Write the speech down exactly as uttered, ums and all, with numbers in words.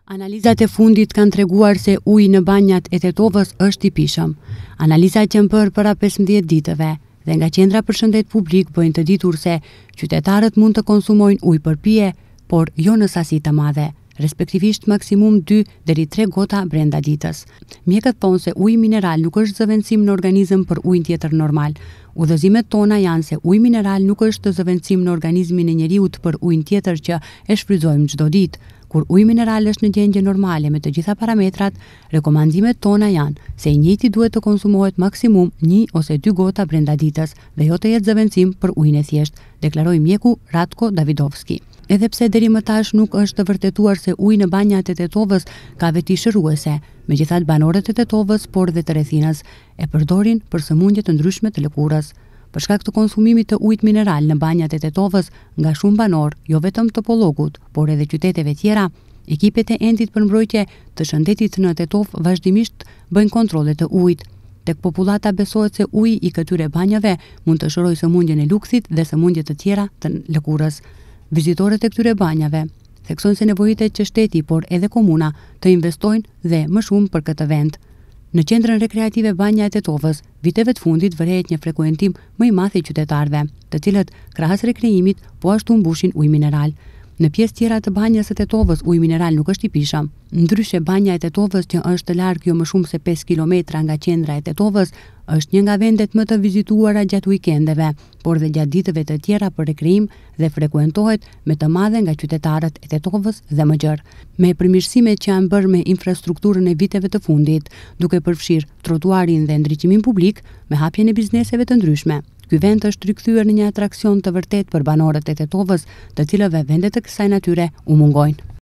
Analizat e fundit kanë treguar se uji në banjat e Tetovës është i pishëm. Analizat që bërë para pesëmbëdhjetë ditëve dhe nga Qendra për Shëndet Publik bëjnë të ditur se qytetarët mund të konsumojnë ujë për pije, por jo në sasi të madhe, respektivisht maksimum dy deri tre gota brenda ditës. Mjekët thonë se uji mineral nuk është zëvendësim në organizëm për ujin tjetër normal. Udhëzimet tona janë se uji mineral nuk është zëvendësim në organizmin e njeriut për ujin tjetër që e shfrytëzojmë çdo ditë. Kur uji mineral është në gjendje normale me të gjitha parametrat, rekomandimet tona janë se i njëjti duhet të konsumohet maksimum një ose dy gota brenda ditës dhe jo të jetë zëvendësim për ujin e thjeshtë, deklaroi mjeku Ratko Davidovski. Edhe pse deri më tash nuk është të vërtetuar se uji në banjat e Tetovës ka veti shëruese, megjithatë banorët e Tetovës, por dhe të rrethinës e përdorin për sëmundje të ndryshme të lëkurës. Për shkak të konsumimit të ujit mineral në banjat e Tetovës nga shumë banor, jo vetëm të Pollogut, por edhe qyteteve tjera, ekipet e Endit për mbrojtje të shëndetit në Tetovë vazhdimisht bëjnë kontrolle të ujit. Tek popullata besohet se uji i këtyre banjave mund të shërojë sëmundjen e lukthit dhe sëmundje të tjera të lëkurës. Vizitorët e këtyre banjave theksojnë se nevojitet që shteti, por edhe komuna, të investojnë dhe më shumë për këtë vend. Në qendrën rekreative Banja e Tetovës, viteve të fundit vërehet një frekuentim më i madh i qytetarëve, të cilët krahas rekreimit po ashtu mbushin ujë mineral. Në pjesë tjera të banjës së Tetovës uji mineral nuk është i pishëm. Ndryshe Banja e Tetovës, që është larg jo më shumë se pesë kilometra nga qendra e Tetovës, është një nga vendet më të vizituara gjatë vikendeve, por dhe gjatë ditëve të tjera për rekreim dhe frekuentohet me të madhe nga qytetarët e Tetovës dhe më gjerë. Me përmirësimet që janë bërë me infrastrukturën e viteve të fundit, duke përfshirë trotuarin dhe ndriqimin publik, me hapjen e bizneseve të ndryshme, ky vend është rikthyer në një atraksion të vërtet për banorët e Tetovës, të cilëve vendet të kësaj natyre u mungojnë.